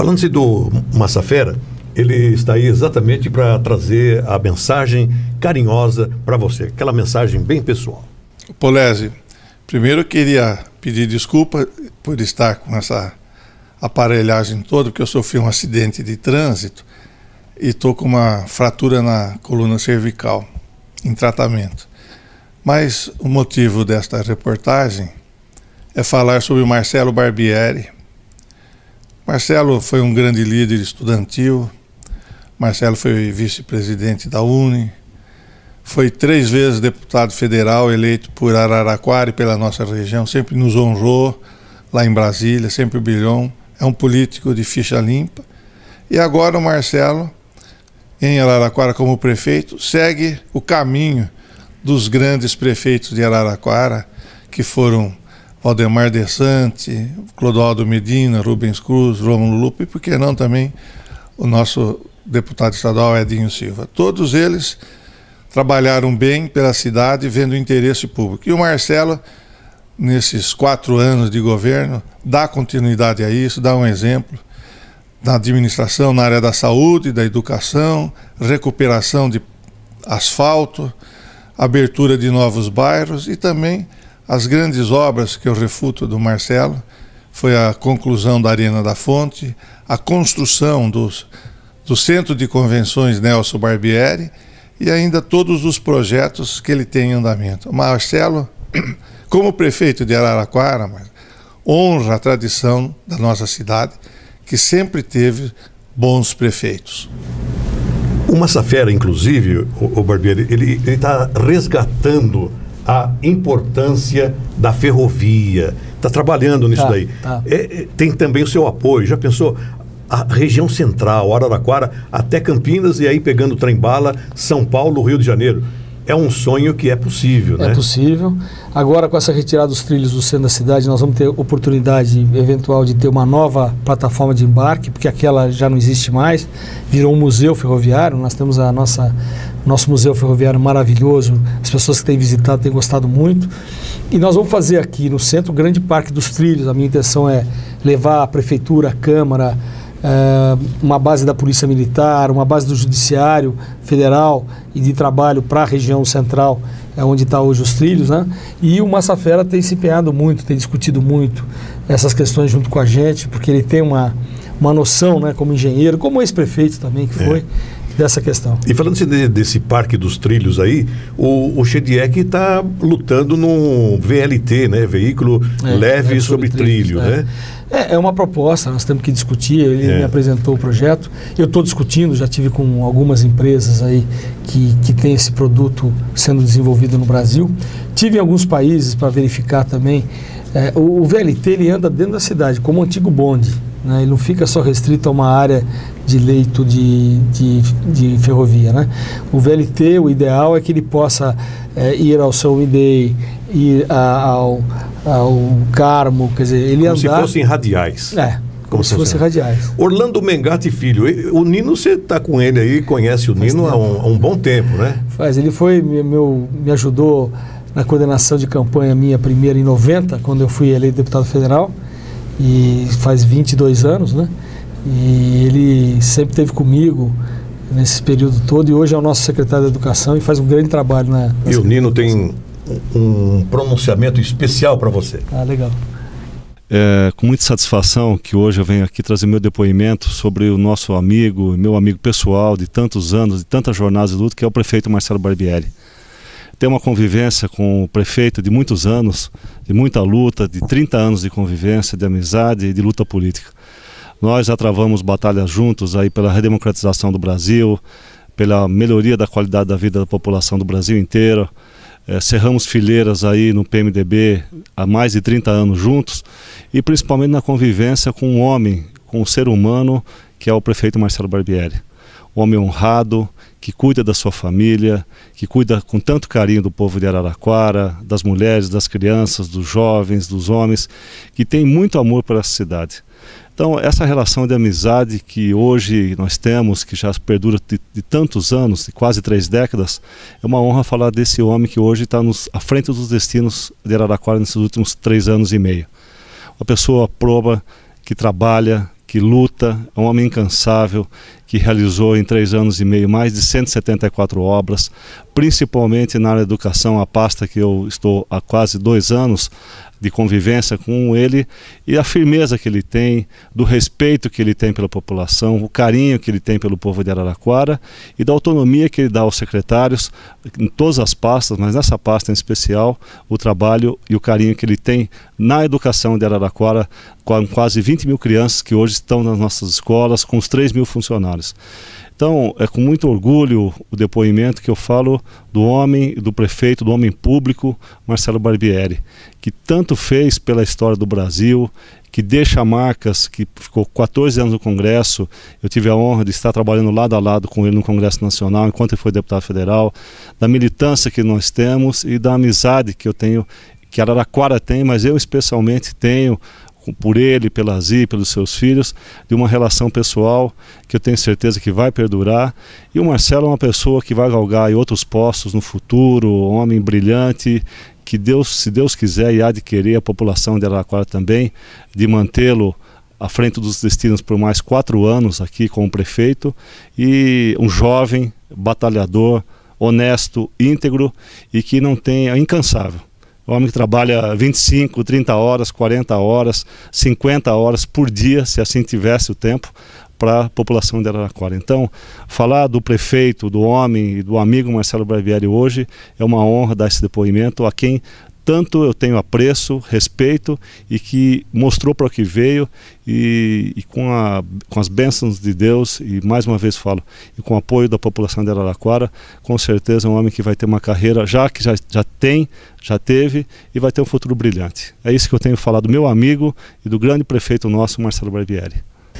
Falando-se do Massafera, ele está aí exatamente para trazer a mensagem carinhosa para você, aquela mensagem bem pessoal. Polese, primeiro eu queria pedir desculpa por estar com essa aparelhagem toda, porque eu sofri um acidente de trânsito e estou com uma fratura na coluna cervical, em tratamento. Mas o motivo desta reportagem é falar sobre o Marcelo Barbieri. Marcelo foi um grande líder estudantil, Marcelo foi vice-presidente da UNE, foi 3 vezes deputado federal eleito por Araraquara e pela nossa região, sempre nos honrou lá em Brasília, sempre brilhou, é um político de ficha limpa. E agora o Marcelo, em Araraquara como prefeito, segue o caminho dos grandes prefeitos de Araraquara, que foram Valdemar Dessante, Clodoaldo Medina, Rubens Cruz, Rômulo Lupe e, por que não, também o nosso deputado estadual Edinho Silva. Todos eles trabalharam bem pela cidade, vendo o interesse público. E o Marcelo, nesses 4 anos de governo, dá continuidade a isso, dá um exemplo na administração, na área da saúde, da educação, recuperação de asfalto, abertura de novos bairros e também as grandes obras que eu refuto do Marcelo. Foi a conclusão da Arena da Fonte, a construção do Centro de Convenções Nelson Barbieri e ainda todos os projetos que ele tem em andamento. O Marcelo, como prefeito de Araraquara, honra a tradição da nossa cidade, que sempre teve bons prefeitos. O Massafera, inclusive, o Barbieri, ele está resgatando a importância da ferrovia, está trabalhando nisso daí. Tem também o seu apoio, já pensou? A região central, Araraquara, até Campinas e aí pegando trem-bala, São Paulo, Rio de Janeiro. É um sonho que é possível, né? É possível. Agora, com essa retirada dos trilhos do centro da cidade, nós vamos ter oportunidade eventual de ter uma nova plataforma de embarque, porque aquela já não existe mais, virou um museu ferroviário. Nós temos nosso museu ferroviário maravilhoso, as pessoas que têm visitado têm gostado muito. E nós vamos fazer aqui no centro o grande parque dos trilhos. A minha intenção é levar a prefeitura, a Câmara, uma base da Polícia Militar, uma base do Judiciário Federal e de trabalho para a região central, onde está hoje os trilhos, né? E o Massafera tem se empenhado muito, tem discutido muito essas questões junto com a gente, porque ele tem uma noção, né, como engenheiro, como ex-prefeito também que foi, dessa questão. E falando desse parque dos trilhos aí, o Chediek está lutando no VLT, né? Veículo leve sobre trilho, né? É uma proposta, nós temos que discutir, ele me apresentou o projeto, eu estou discutindo, já tive com algumas empresas aí que tem esse produto sendo desenvolvido no Brasil, tive em alguns países para verificar também. O VLT ele anda dentro da cidade, como o antigo bonde, né? Ele não fica só restrito a uma área de leito de ferrovia, né? O VLT, o ideal é que ele possa ir ao São Midei, ir ao Carmo, quer dizer, ele como andar... se fossem radiais. Como se fossem radiais. Orlando Mengatti Filho, o Nino, você está com ele aí, conhece o Nino há um bom tempo, né? Ele foi, me ajudou na coordenação de campanha minha primeira em 90, quando eu fui eleito deputado federal, e faz 22 anos, né? E ele sempre esteve comigo nesse período todo, e hoje é o nosso secretário de Educação e faz um grande trabalho E o Nino tem um pronunciamento especial para você. Legal. Com muita satisfação que hoje eu venho aqui trazer meu depoimento sobre o nosso amigo, meu amigo pessoal de tantos anos, de tantas jornadas de luta, que é o prefeito Marcelo Barbieri. Tem uma convivência com o prefeito de muitos anos, de muita luta, de 30 anos de convivência, de amizade e de luta política. Nós já travamos batalhas juntos aí pela redemocratização do Brasil, pela melhoria da qualidade da vida da população do Brasil inteiro. Cerramos fileiras aí no PMDB há mais de 30 anos juntos e principalmente na convivência com um homem, com um ser humano que é o prefeito Marcelo Barbieri. Um homem honrado, que cuida da sua família, que cuida com tanto carinho do povo de Araraquara, das mulheres, das crianças, dos jovens, dos homens, que tem muito amor por essa cidade. Então, essa relação de amizade que hoje nós temos, que já perdura de tantos anos, de quase 3 décadas, é uma honra falar desse homem que hoje está à frente dos destinos de Araraquara nesses últimos 3 anos e meio. Uma pessoa proba, que trabalha, que luta, é um homem incansável, que realizou em 3 anos e meio mais de 174 obras, principalmente na área da educação, a pasta que eu estou há quase 2 anos de convivência com ele, e a firmeza que ele tem, do respeito que ele tem pela população, o carinho que ele tem pelo povo de Araraquara e da autonomia que ele dá aos secretários em todas as pastas, mas nessa pasta em especial, o trabalho e o carinho que ele tem na educação de Araraquara, com quase 20 mil crianças que hoje estão nas nossas escolas, com os 3 mil funcionários. Então, é com muito orgulho o depoimento que eu falo do homem, do prefeito, do homem público, Marcelo Barbieri, que tanto fez pela história do Brasil, que deixa marcas, que ficou 14 anos no Congresso. Eu tive a honra de estar trabalhando lado a lado com ele no Congresso Nacional, enquanto ele foi deputado federal, da militância que nós temos e da amizade que eu tenho, que Araraquara tem, mas eu especialmente tenho, por ele, pela Zi, pelos seus filhos, de uma relação pessoal que eu tenho certeza que vai perdurar. E o Marcelo é uma pessoa que vai galgar em outros postos no futuro, um homem brilhante, que Deus, se Deus quiser, e há de querer a população de Araraquara também, de mantê-lo à frente dos destinos por mais 4 anos aqui como prefeito, e um jovem, batalhador, honesto, íntegro e que não tenha, incansável. O homem que trabalha 25, 30 horas, 40 horas, 50 horas por dia, se assim tivesse o tempo, para a população de Araraquara. Então, falar do prefeito, do homem e do amigo Marcelo Barbieri hoje é uma honra dar esse depoimento a quem tanto eu tenho apreço, respeito e que mostrou para o que veio e com as bênçãos de Deus, e mais uma vez falo, e com o apoio da população de Araraquara, com certeza é um homem que vai ter uma carreira, que já teve e vai ter um futuro brilhante. É isso que eu tenho falado do meu amigo e do grande prefeito nosso, Marcelo Barbieri.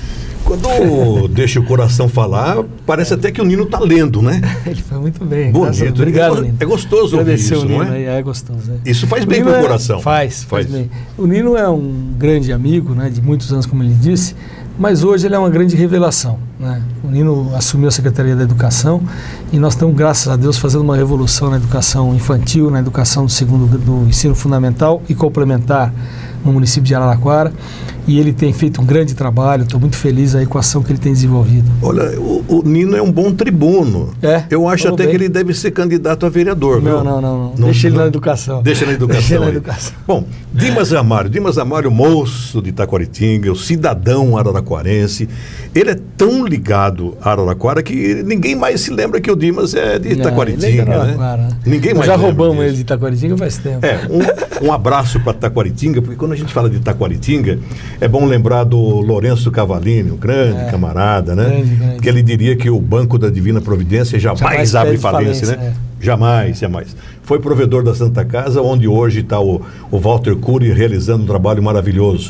Quando deixa o coração falar, parece até que o Nino está lendo, né? Ele foi muito bem. Bonito. Obrigado, Nino. É gostoso ouvir isso, não é? É gostoso. É. Isso faz bem para o coração. Faz bem. O Nino é um grande amigo, né, de muitos anos, como ele disse, mas hoje ele é uma grande revelação, né? O Nino assumiu a Secretaria da Educação e nós estamos, graças a Deus, fazendo uma revolução na educação infantil, na educação do ensino fundamental e complementar no município de Araraquara, e ele tem feito um grande trabalho. Estou muito feliz aí com a ação que ele tem desenvolvido. Olha, o Nino é um bom tribuno. Eu acho até que ele deve ser candidato a vereador. Não. Deixa ele na educação. Deixa na educação. Bom, Dimas Amário, moço de Itaquaritinga, o cidadão araraquarense. Ele é tão ligado a Araraquara que ninguém mais se lembra que o Dimas é de Itaquaritinga, né? Ninguém mais. Já roubamos ele de Itaquaritinga faz tempo. Um abraço para Itaquaritinga, porque quando a gente fala de Itaquaritinga, é bom lembrar do Lourenço Cavalini, um grande camarada, né? Grande. Que ele diria que o Banco da Divina Providência jamais abre falência, né? Jamais. Foi provedor da Santa Casa, onde hoje está o Walter Cury realizando um trabalho maravilhoso.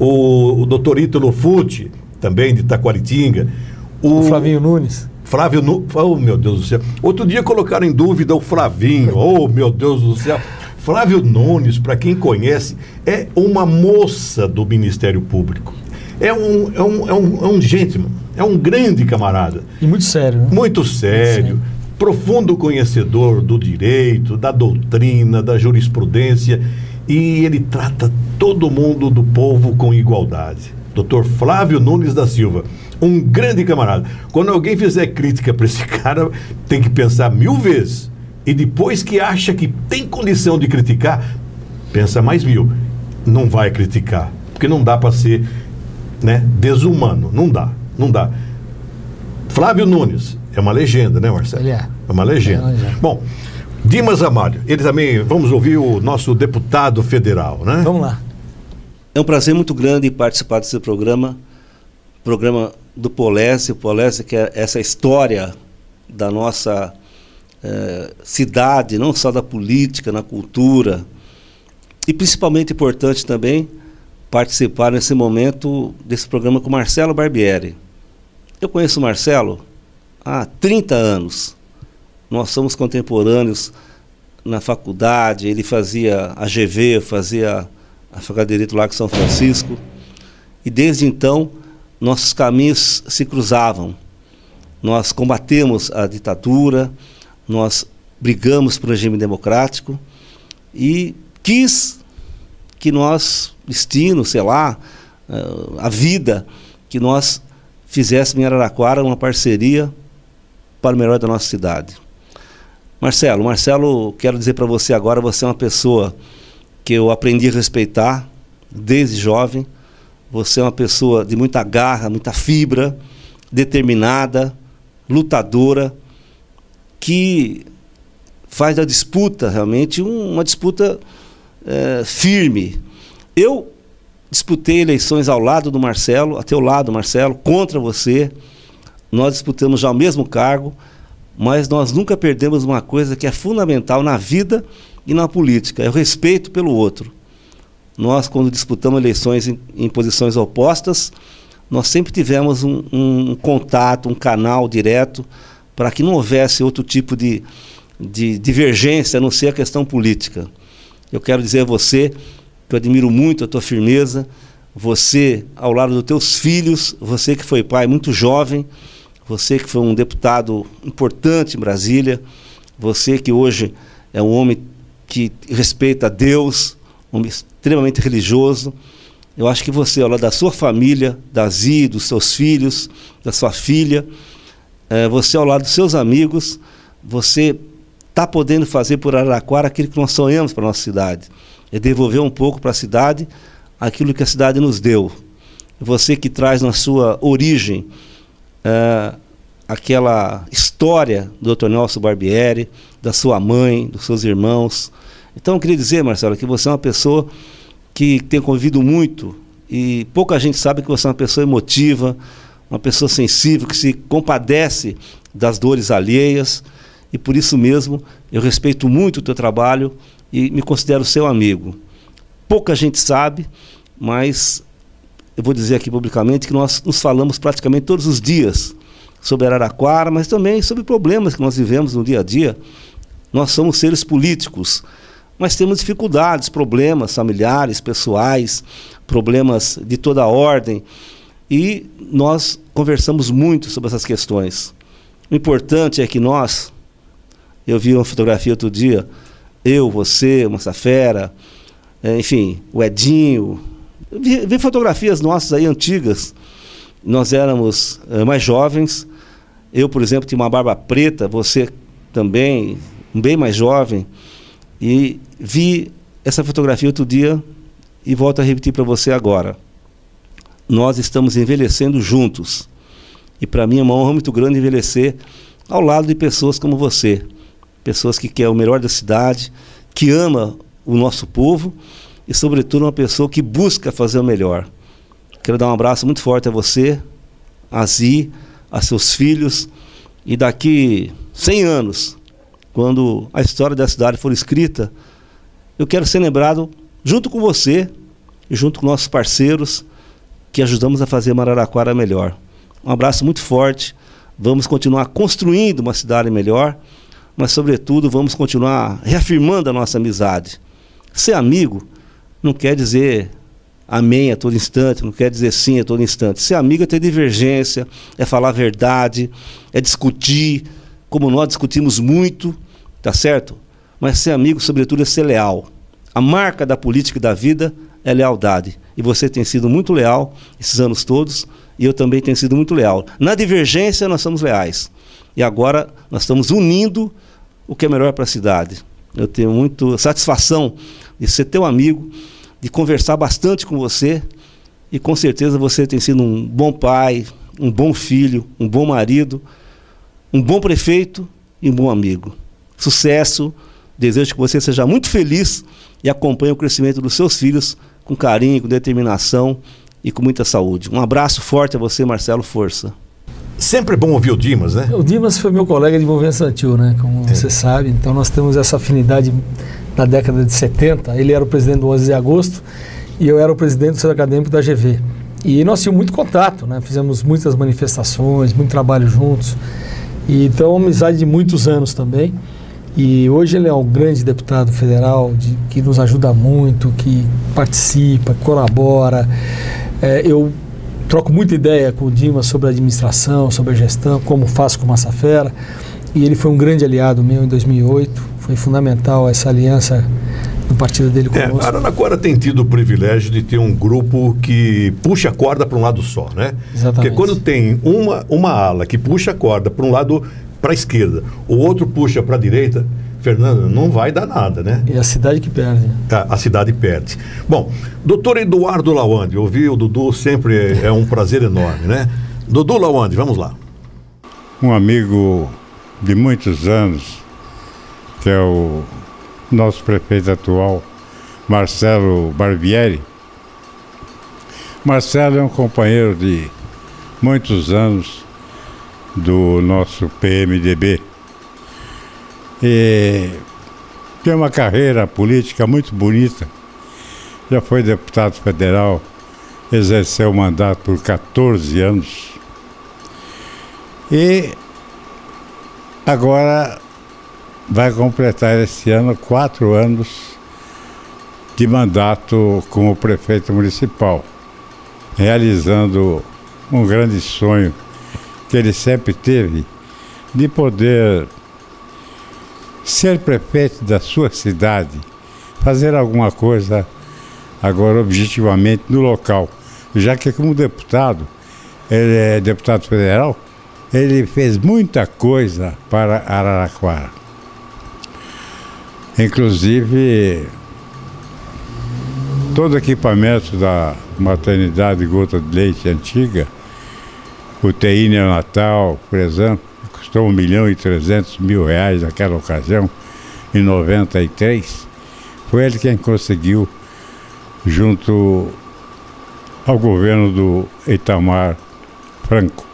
O doutor Ítalo Futi, também de Itaquaritinga. O Flavinho Nunes. Oh, meu Deus do céu. Outro dia colocaram em dúvida o Flavinho. Oh, meu Deus do céu. Flávio Nunes, para quem conhece, é uma moça do Ministério Público. É um gentleman, é um grande camarada. E muito sério, né? Muito sério, profundo conhecedor do direito, da doutrina, da jurisprudência, e ele trata todo mundo do povo com igualdade. Dr. Flávio Nunes da Silva, um grande camarada. Quando alguém fizer crítica para esse cara, tem que pensar 1000 vezes. E depois que acha que tem condição de criticar, pensa mais 1000. Não vai criticar, porque não dá para ser, né, desumano. Não dá. Flávio Nunes é uma legenda, né, Marcelo? Ele é uma legenda. Bom, Dimas Amário, ele também, vamos ouvir o nosso deputado federal, né? Vamos lá. É um prazer muito grande participar desse programa do Polesse. O Polesse, que é essa história da nossa cidade, não só da política, na cultura, e principalmente importante também participar nesse momento desse programa com Marcelo Barbieri. Eu conheço o Marcelo há 30 anos, nós somos contemporâneos na faculdade, ele fazia a GV, fazia a Faculdade de Direito lá em São Francisco, e desde então nossos caminhos se cruzavam. Nós combatemos a ditadura, nós brigamos por um regime democrático e quis que destino, sei lá, a vida que nós fizéssemos em Araraquara uma parceria para o melhor da nossa cidade. Marcelo, quero dizer para você agora, você é uma pessoa que eu aprendi a respeitar desde jovem. Você é uma pessoa de muita garra, muita fibra, determinada, lutadora, que faz da disputa realmente uma disputa firme. Eu disputei eleições ao lado do Marcelo, a teu lado, Marcelo, contra você. Nós disputamos já o mesmo cargo, mas nós nunca perdemos uma coisa que é fundamental na vida e na política, é o respeito pelo outro. Nós, quando disputamos eleições em posições opostas, nós sempre tivemos um contato, um canal direto, para que não houvesse outro tipo de divergência, a não ser a questão política. Eu quero dizer a você que eu admiro muito a tua firmeza, você ao lado dos teus filhos, você que foi pai muito jovem, você que foi um deputado importante em Brasília, você que hoje é um homem que respeita a Deus, um homem extremamente religioso. Eu acho que você, ao lado da sua família, da Zi, dos seus filhos, da sua filha, você ao lado dos seus amigos, você está podendo fazer por Araraquara aquilo que nós sonhamos para a nossa cidade. É devolver um pouco para a cidade aquilo que a cidade nos deu. Você que traz na sua origem aquela história do Dr. Nelson Barbieri, da sua mãe, dos seus irmãos. Então eu queria dizer, Marcelo, que você é uma pessoa que tem convivido muito e pouca gente sabe que você é uma pessoa emotiva, uma pessoa sensível, que se compadece das dores alheias, e por isso mesmo eu respeito muito o teu trabalho e me considero seu amigo. Pouca gente sabe, mas eu vou dizer aqui publicamente que nós nos falamos praticamente todos os dias sobre Araraquara, mas também sobre problemas que nós vivemos no dia a dia. Nós somos seres políticos, mas temos dificuldades, problemas familiares, pessoais, problemas de toda a ordem, e nós conversamos muito sobre essas questões. O importante é que eu vi uma fotografia outro dia, eu, você, o Massafera, enfim, o Edinho, vi fotografias nossas aí antigas, nós éramos mais jovens, eu, por exemplo, tinha uma barba preta, você também, bem mais jovem, e vi essa fotografia outro dia e volto a repetir para você agora. Nós estamos envelhecendo juntos, e para mim é uma honra muito grande envelhecer ao lado de pessoas como você, pessoas que querem o melhor da cidade, que ama o nosso povo e, sobretudo, uma pessoa que busca fazer o melhor. Quero dar um abraço muito forte a você, a Zi, a seus filhos, e daqui 100 anos, quando a história da cidade for escrita, eu quero ser lembrado junto com você e junto com nossos parceiros que ajudamos a fazer Araraquara melhor. Um abraço muito forte, vamos continuar construindo uma cidade melhor, mas, sobretudo, vamos continuar reafirmando a nossa amizade. Ser amigo não quer dizer amém a todo instante, não quer dizer sim a todo instante. Ser amigo é ter divergência, é falar a verdade, é discutir, como nós discutimos muito, tá certo? Mas ser amigo, sobretudo, é ser leal. A marca da política e da vida é lealdade. E você tem sido muito leal esses anos todos, e eu também tenho sido muito leal. Na divergência, nós somos leais. E agora nós estamos unindo o que é melhor para a cidade. Eu tenho muita satisfação de ser teu amigo, de conversar bastante com você, e com certeza você tem sido um bom pai, um bom filho, um bom marido, um bom prefeito e um bom amigo. Sucesso, desejo que você seja muito feliz e acompanhe o crescimento dos seus filhos com carinho, com determinação e com muita saúde. Um abraço forte a você, Marcelo, força. Sempre bom ouvir o Dimas, né? O Dimas foi meu colega de movimento estudantil, né? Como você sabe, então nós temos essa afinidade na década de 70. Ele era o presidente do 11 de agosto e eu era o presidente do Centro Acadêmico da GV. E nós tínhamos muito contato, né? Fizemos muitas manifestações, muito trabalho juntos. E então, uma amizade de muitos anos também. E hoje ele é um grande deputado federal que nos ajuda muito, que participa, colabora. Eu troco muita ideia com o Dimas sobre a administração, sobre a gestão, como faço com o Massafera. E ele foi um grande aliado meu em 2008. Foi fundamental essa aliança no partido dele conosco. Araraquara tem tido o privilégio de ter um grupo que puxa a corda para um lado só, né? Exatamente. Porque quando tem uma ala que puxa a corda para um lado, para a esquerda, o outro puxa para a direita, Fernando, não vai dar nada, né? É a cidade que perde. A cidade perde. Bom, doutor Eduardo Lawande, ouvir o Dudu sempre é um prazer enorme, né? Dudu Lawande, vamos lá. Um amigo de muitos anos, que é o nosso prefeito atual, Marcelo Barbieri. Marcelo é um companheiro de muitos anos do nosso PMDB. E tem uma carreira política muito bonita. Já foi deputado federal, exerceu o mandato por 14 anos. E agora vai completar esse ano 4 anos de mandato como prefeito municipal, realizando um grande sonho que ele sempre teve de poder ser prefeito da sua cidade, fazer alguma coisa agora objetivamente no local, já que como deputado, ele é deputado federal, ele fez muita coisa para Araraquara. Inclusive, todo o equipamento da maternidade Gota de Leite antiga, UTI neonatal, por exemplo, custou R$1.300.000 naquela ocasião, em 93. Foi ele quem conseguiu, junto ao governo do Itamar Franco.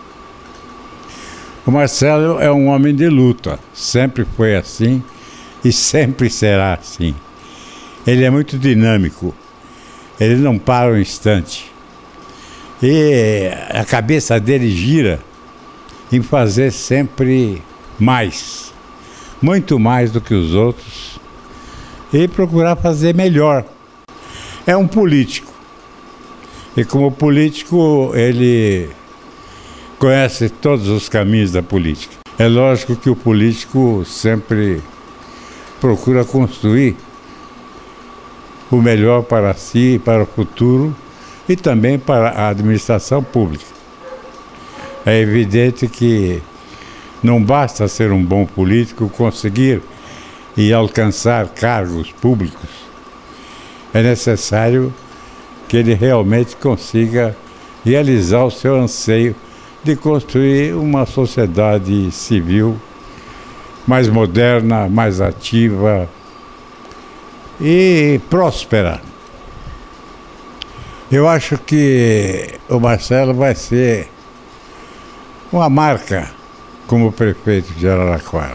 O Marcelo é um homem de luta, sempre foi assim e sempre será assim. Ele é muito dinâmico, ele não para um instante. E a cabeça dele gira em fazer sempre mais, muito mais do que os outros, e procurar fazer melhor. É um político, e como político ele conhece todos os caminhos da política. É lógico que o político sempre procura construir o melhor para si, para o futuro e também para a administração pública. É evidente que não basta ser um bom político, conseguir e alcançar cargos públicos. É necessário que ele realmente consiga realizar o seu anseio de construir uma sociedade civil mais moderna, mais ativa e próspera. Eu acho que o Marcelo vai ser uma marca como prefeito de Araraquara.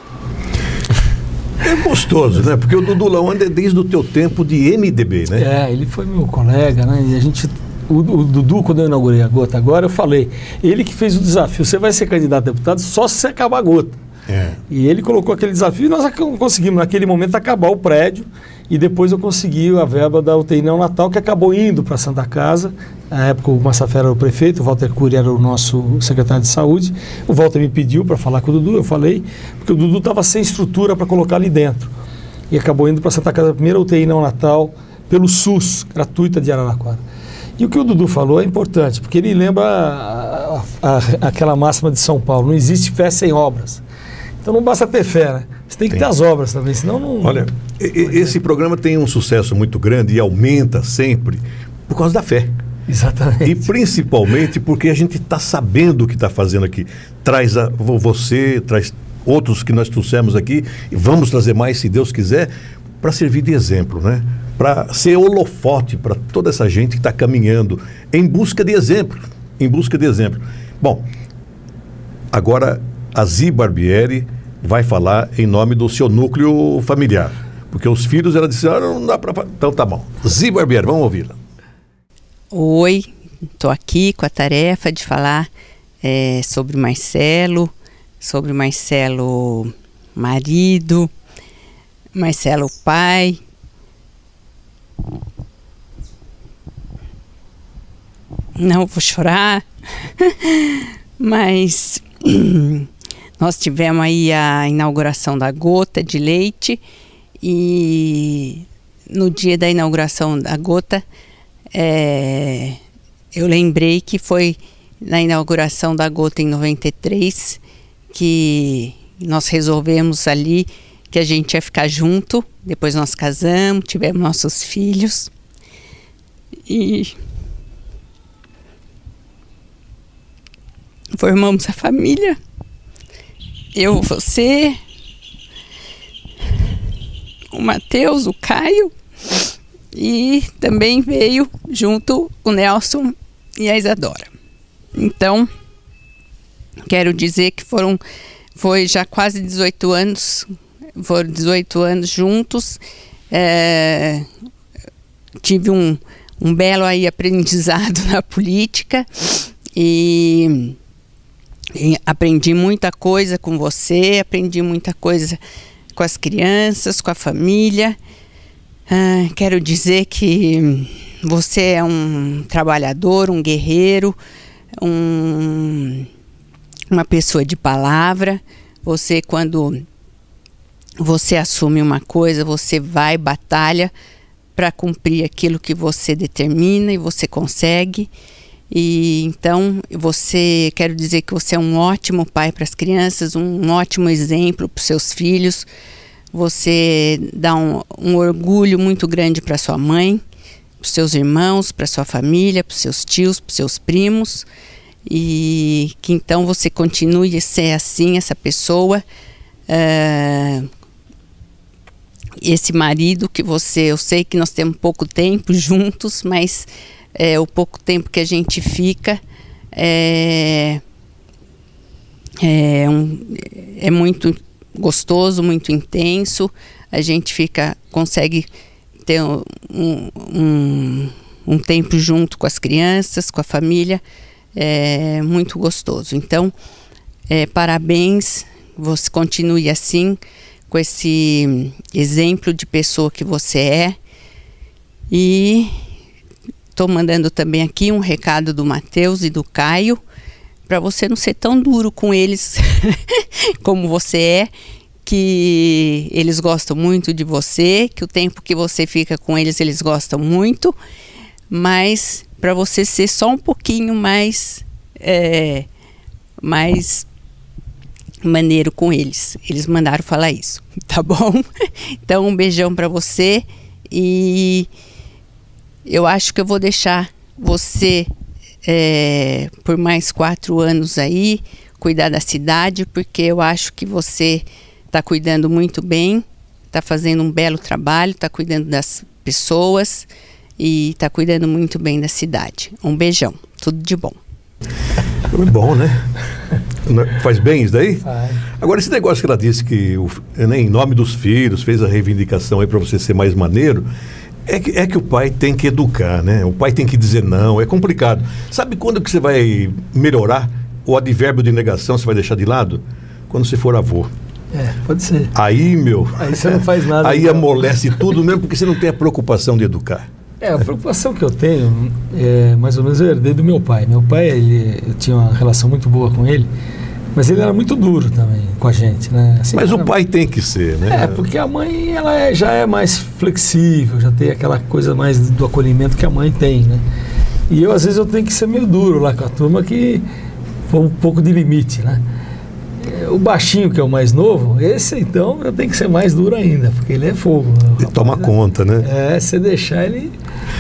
É gostoso, né? Porque o Dudu Lawande é desde o teu tempo de MDB, né? Ele foi meu colega, né? E a gente, o Dudu, quando eu inaugurei a Gota agora, eu falei, ele que fez o desafio, você vai ser candidato a deputado só se você acabar a Gota. E ele colocou aquele desafio e nós conseguimos, naquele momento, acabar o prédio. E depois eu consegui a verba da UTI neonatal, que acabou indo para a Santa Casa. Na época o Massafera era o prefeito, o Walter Cury era o nosso secretário de saúde. O Walter me pediu para falar com o Dudu, eu falei, porque o Dudu estava sem estrutura para colocar ali dentro. E acabou indo para a Santa Casa, a primeira UTI neonatal, pelo SUS, gratuita de Araraquara. E o que o Dudu falou é importante, porque ele lembra aquela máxima de São Paulo, não existe fé sem obras. Então não basta ter fé, né? Você tem que ter as obras também, senão não... Olha, esse programa tem um sucesso muito grande e aumenta sempre por causa da fé. Exatamente. E principalmente porque a gente está sabendo o que está fazendo aqui. Traz você, traz outros que nós trouxemos aqui, e vamos trazer mais, se Deus quiser, para servir de exemplo, né? Para ser holofote para toda essa gente que está caminhando em busca de exemplo. Em busca de exemplo. Bom, agora a Zi Barbieri vai falar em nome do seu núcleo familiar. Porque os filhos, ela disse, não dá para... Então tá bom. Zi Barbieri, vamos ouvi-la. Oi, estou aqui com a tarefa de falar sobre Marcelo marido, Marcelo pai. Não vou chorar, mas nós tivemos aí a inauguração da Gota de Leite E no dia da inauguração da Gota, eu lembrei que foi na inauguração da Gota em 93 que nós resolvemos ali que a gente ia ficar junto. Depois nós casamos, tivemos nossos filhos e formamos a família. Eu, você, o Matheus, o Caio, e também veio junto o Nelson e a Isadora. Então, quero dizer que foi já quase 18 anos, foram 18 anos juntos. Tive um belo aí aprendizado na política e aprendi muita coisa com você, aprendi muita coisa com as crianças, com a família. Quero dizer que você é um trabalhador, um guerreiro, uma pessoa de palavra. Você, quando você assume uma coisa, você vai, batalha para cumprir aquilo que você determina e você consegue. E então, quero dizer que você é um ótimo pai para as crianças, um ótimo exemplo para os seus filhos. Você dá um orgulho muito grande para sua mãe, para os seus irmãos, para sua família, para os seus tios, para os seus primos. E que então você continue a ser assim, essa pessoa, esse marido que eu sei que nós temos pouco tempo juntos, mas o pouco tempo que a gente fica é muito gostoso, muito intenso. A gente consegue ter um tempo junto com as crianças, com a família, muito gostoso. Então, parabéns, você continue assim, com esse exemplo de pessoa que você é. E estou mandando também aqui um recado do Matheus e do Caio, para você não ser tão duro com eles como você é, que eles gostam muito de você, que o tempo que você fica com eles, eles gostam muito, mas para você ser só um pouquinho mais maneiro com eles. Eles mandaram falar isso, tá bom? Então, um beijão para você, e eu acho que eu vou deixar você por mais 4 anos aí, cuidar da cidade, porque eu acho que você está cuidando muito bem, está fazendo um belo trabalho, está cuidando das pessoas e está cuidando muito bem da cidade. Um beijão, tudo de bom. Bom, né? Faz bem isso daí? Faz. Agora, esse negócio que ela disse que, em nome dos filhos, fez a reivindicação aí para você ser mais maneiro, é que o pai tem que educar, né? O pai tem que dizer não, é complicado. Sabe quando que você vai melhorar o advérbio de negação, você vai deixar de lado? Quando você for avô. Pode ser. Aí, aí você não faz nada. Aí amolece tudo mesmo, porque você não tem a preocupação de educar. A preocupação que eu tenho, mais ou menos eu herdei do meu pai. Meu pai, eu tinha uma relação muito boa com ele, mas ele era muito duro também com a gente, né? Assim, mas o pai tem que ser, né? Porque a mãe, ela já é mais flexível, já tem aquela coisa mais do acolhimento que a mãe tem, né? E eu, às vezes, eu tenho que ser meio duro lá com a turma, que foi um pouco de limite, né? O baixinho, que é o mais novo, esse então eu tenho que ser mais duro ainda, porque ele é fogo. Ele toma conta, né? Se deixar ele...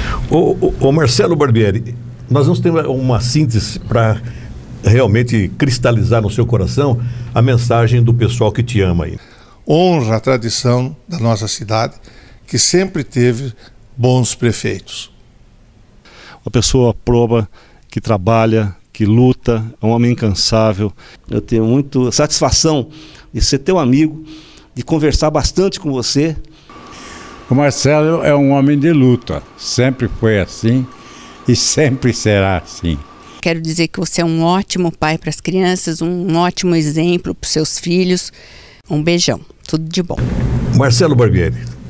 Ô Marcelo Barbieri, nós vamos ter uma síntese para realmente cristalizar no seu coração a mensagem do pessoal que te ama aí. Honra a tradição da nossa cidade, que sempre teve bons prefeitos. Uma pessoa proba, que trabalha, que luta, é um homem incansável. Eu tenho muita satisfação de ser teu amigo, de conversar bastante com você. O Marcelo é um homem de luta, sempre foi assim e sempre será assim. Quero dizer que você é um ótimo pai para as crianças, um ótimo exemplo para os seus filhos. Um beijão, tudo de bom. Marcelo Barbieri,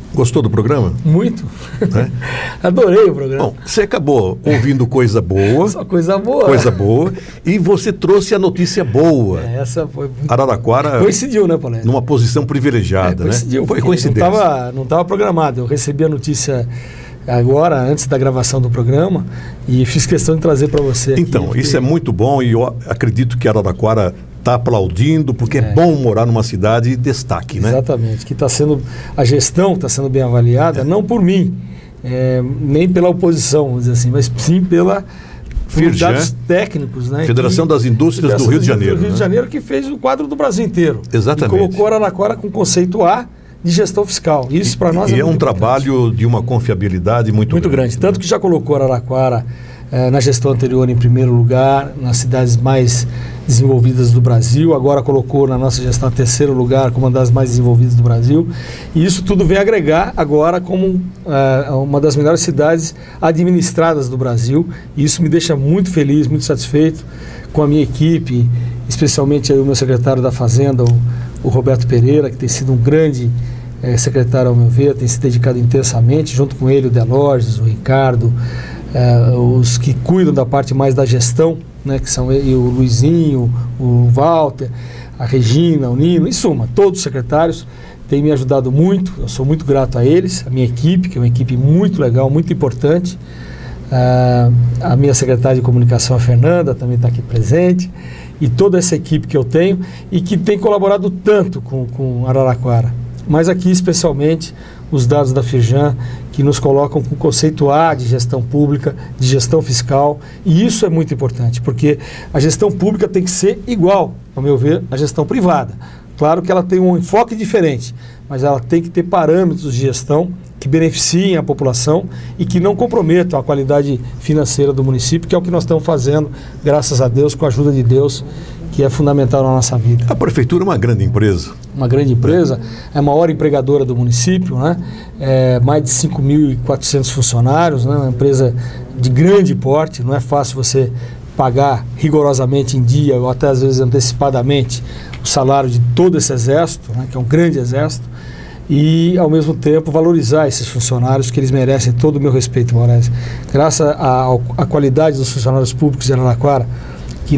Gostou do programa? Muito. Adorei o programa. Bom, você acabou ouvindo coisa boa. Só coisa boa. Coisa boa. E você trouxe a notícia boa. Essa foi muito... Araraquara... Coincidiu, né, Paulo? Numa posição privilegiada, coincidiu, né? Foi coincidência. Não estava programado. Eu recebi a notícia agora, antes da gravação do programa, e fiz questão de trazer para você aqui. Então, isso é muito bom e eu acredito que Araraquara está aplaudindo, porque é bom morar numa cidade de destaque, né? Exatamente, que a gestão está sendo bem avaliada, não por mim, nem pela oposição, vamos dizer assim, mas sim pela dados técnicos, né? Federação das Indústrias do Rio de Janeiro. Do Rio de Janeiro, que fez o quadro do Brasil inteiro. Exatamente. E colocou Araraquara com conceito A de gestão fiscal. Isso para nós é um trabalho de uma confiabilidade muito grande. Tanto que já colocou Araraquara na gestão anterior em primeiro lugar, nas cidades mais desenvolvidas do Brasil, agora colocou na nossa gestão em terceiro lugar como uma das mais desenvolvidas do Brasil, e isso tudo vem agregar agora como uma das melhores cidades administradas do Brasil, e isso me deixa muito feliz, muito satisfeito com a minha equipe, especialmente aí o meu secretário da Fazenda, o Roberto Pereira, que tem sido um grande secretário ao meu ver, tem se dedicado intensamente, junto com ele o Delorges, o Ricardo, os que cuidam da parte mais da gestão, né, que são o Luizinho, o Walter, a Regina, o Nino, em suma, todos os secretários têm me ajudado muito, eu sou muito grato a eles, a minha equipe, que é uma equipe muito legal, muito importante, a minha secretária de comunicação, a Fernanda, também está aqui presente, e toda essa equipe que eu tenho e que tem colaborado tanto com Araraquara, mas aqui especialmente os dados da Firjan, que nos colocam com o conceito A de gestão pública, de gestão fiscal, e isso é muito importante, porque a gestão pública tem que ser igual, ao meu ver, à gestão privada. Claro que ela tem um enfoque diferente, mas ela tem que ter parâmetros de gestão que beneficiem a população e que não comprometam a qualidade financeira do município, que é o que nós estamos fazendo, graças a Deus, com a ajuda de Deus, que é fundamental na nossa vida. A prefeitura é uma grande empresa. Uma grande empresa, é a maior empregadora do município, né? Mais de 5.400 funcionários, né? Uma empresa de grande porte, não é fácil você pagar rigorosamente em dia ou até às vezes antecipadamente o salário de todo esse exército, né? Que é um grande exército, e ao mesmo tempo valorizar esses funcionários, que eles merecem todo o meu respeito, Moraes. Graças à qualidade dos funcionários públicos de Araraquara, que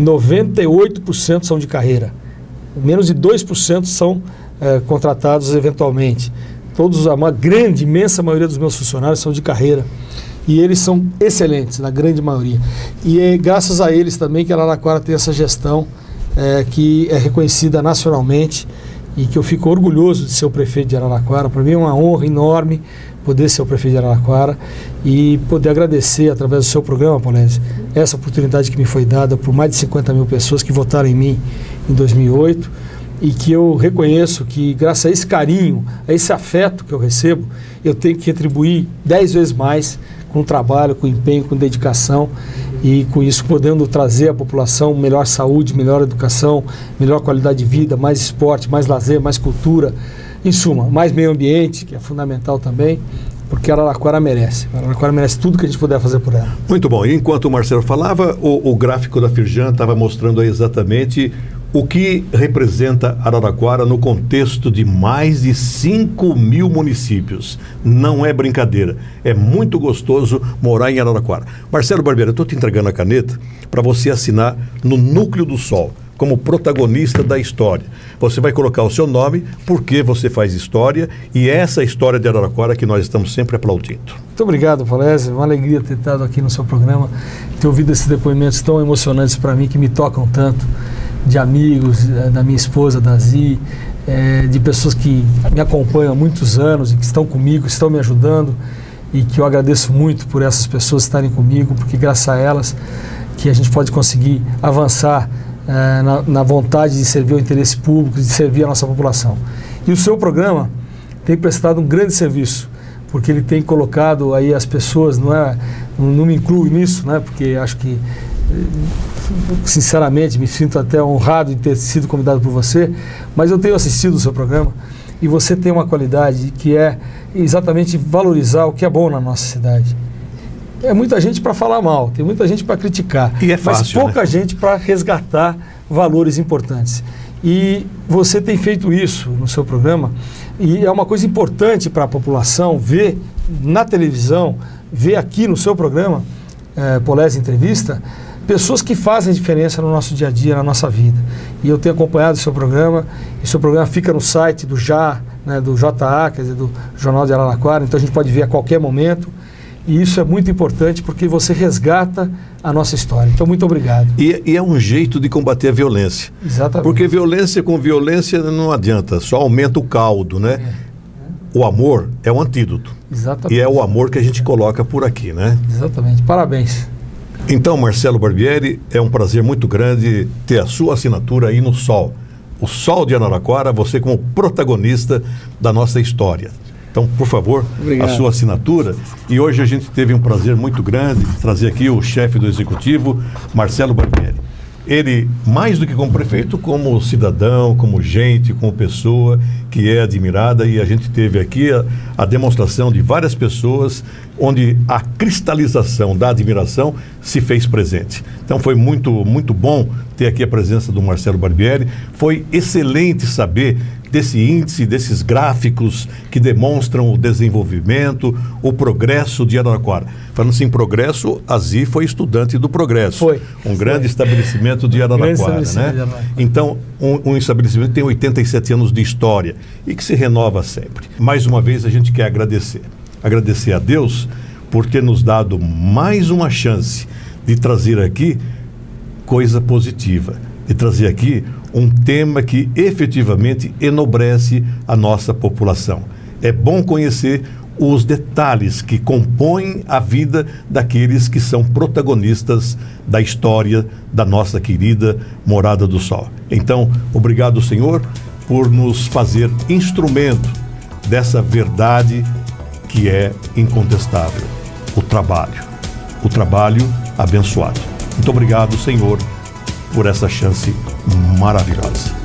98% são de carreira, menos de 2% são contratados eventualmente. A grande, imensa maioria dos meus funcionários são de carreira e eles são excelentes, na grande maioria. E é graças a eles também que Araraquara tem essa gestão que é reconhecida nacionalmente e que eu fico orgulhoso de ser o prefeito de Araraquara. Para mim é uma honra enorme poder ser o prefeito de Araraquara e poder agradecer através do seu programa, Paulese, essa oportunidade que me foi dada por mais de 50 mil pessoas que votaram em mim em 2008 e que eu reconheço que graças a esse carinho, a esse afeto que eu recebo, eu tenho que retribuir 10 vezes mais com trabalho, com empenho, com dedicação e com isso podendo trazer à população melhor saúde, melhor educação, melhor qualidade de vida, mais esporte, mais lazer, mais cultura, em suma, mais meio ambiente, que é fundamental também, porque Araraquara merece. Araraquara merece tudo que a gente puder fazer por ela. Muito bom. E enquanto o Marcelo falava, o gráfico da Firjan estava mostrando aí exatamente o que representa Araraquara no contexto de mais de 5.000 municípios. Não é brincadeira. É muito gostoso morar em Araraquara. Marcelo Barbeiro, eu estou te entregando a caneta para você assinar no Núcleo do Sol, como protagonista da história. Você vai colocar o seu nome, porque você faz história, e essa história de Araraquara que nós estamos sempre aplaudindo. Muito obrigado, Paulese. Uma alegria ter estado aqui no seu programa, ter ouvido esses depoimentos tão emocionantes para mim, que me tocam tanto, de amigos, da minha esposa, Dazi, de pessoas que me acompanham há muitos anos e que estão comigo, estão me ajudando, e que eu agradeço muito por essas pessoas estarem comigo, porque graças a elas que a gente pode conseguir avançar na vontade de servir o interesse público, de servir a nossa população. E o seu programa tem prestado um grande serviço, porque ele tem colocado aí as pessoas, não me incluo nisso, né, porque acho que, sinceramente, me sinto até honrado de ter sido convidado por você, mas eu tenho assistido o seu programa e você tem uma qualidade que é exatamente valorizar o que é bom na nossa cidade. É muita gente para falar mal, tem muita gente para criticar, e é fácil, mas pouca gente para resgatar valores importantes. E você tem feito isso no seu programa E é uma coisa importante para a população ver na televisão, ver aqui no seu programa, Polese Entrevista, pessoas que fazem diferença no nosso dia a dia, na nossa vida. E eu tenho acompanhado o seu programa, e o seu programa fica no site do JA, né, do JA, quer dizer, do Jornal de Araraquara, então a gente pode ver a qualquer momento. E isso é muito importante porque você resgata a nossa história. Então, muito obrigado. E é um jeito de combater a violência. Exatamente. Porque violência com violência não adianta, só aumenta o caldo, né? O amor é o antídoto. Exatamente. E é o amor que a gente coloca por aqui, né? Exatamente. Parabéns. Então, Marcelo Barbieri, é um prazer muito grande ter a sua assinatura aí no Sol. O Sol de Araraquara, você como protagonista da nossa história. Então, por favor, obrigado. A sua assinatura. E hoje a gente teve um prazer muito grande de trazer aqui o chefe do Executivo, Marcelo Barbieri. Ele, mais do que como prefeito, como cidadão, como gente, como pessoa que é admirada, e a gente teve aqui a demonstração de várias pessoas onde a cristalização da admiração se fez presente. Então foi muito, muito bom ter aqui a presença do Marcelo Barbieri. Foi excelente saber desse índice, desses gráficos que demonstram o desenvolvimento, o progresso de Araraquara. Falando assim, progresso, a Zi foi estudante do Progresso. Foi. Grande estabelecimento de Araraquara, né? Então, um estabelecimento que tem 87 anos de história e que se renova sempre. Mais uma vez, a gente quer agradecer. Agradecer a Deus por ter nos dado mais uma chance de trazer aqui coisa positiva, de trazer aqui um tema que efetivamente enobrece a nossa população. É bom conhecer os detalhes que compõem a vida daqueles que são protagonistas da história da nossa querida Morada do Sol. Então, obrigado, Senhor, por nos fazer instrumento dessa verdade que é incontestável, o trabalho abençoado. Muito obrigado, Senhor, por essa chance maravilhosa.